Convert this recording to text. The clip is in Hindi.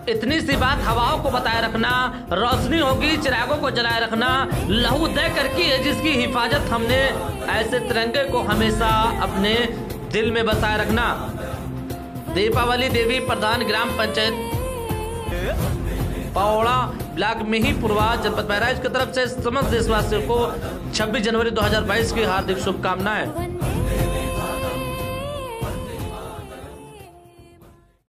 इतनी सी बात हवाओं को बताए रखना, रोशनी होगी चिरागों को जलाए रखना, लहू दे कर की है जिसकी हिफाजत हमने, ऐसे तिरंगे को हमेशा अपने दिल में बसाए रखना। दीपावली देवी प्रधान ग्राम पंचायत पौड़ा ब्लॉक में ही पूर्वा जनपद बहराइच की तरफ से समस्त देशवासियों को 26 जनवरी 2022 की हार्दिक शुभकामनाएं।